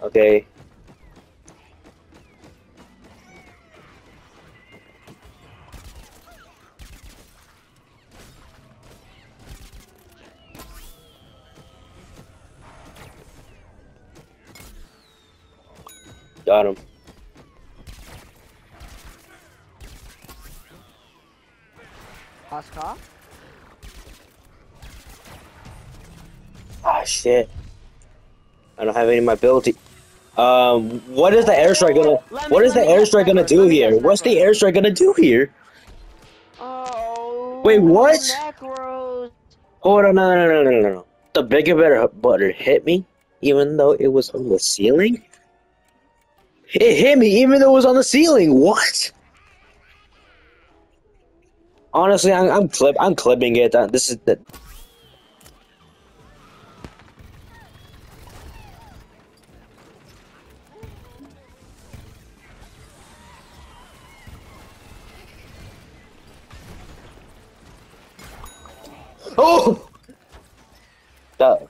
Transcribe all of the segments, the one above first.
Okay. Got him. Oscar? Ah, shit. I don't have any of my ability. What is the airstrike gonna? What is the airstrike gonna do here? What's the airstrike gonna do here? Oh, Wait, what? macros. Hold on, no. The bigger better butter hit me, even though it was on the ceiling. It hit me, even though it was on the ceiling. What? Honestly, I'm clipping it. This is the. Oh! That,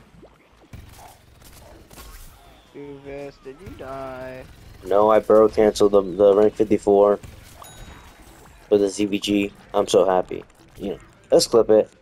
Uvis, did you die? no, I bro canceled the rank 54 for the ZVG. I'm so happy. You know, let's clip it.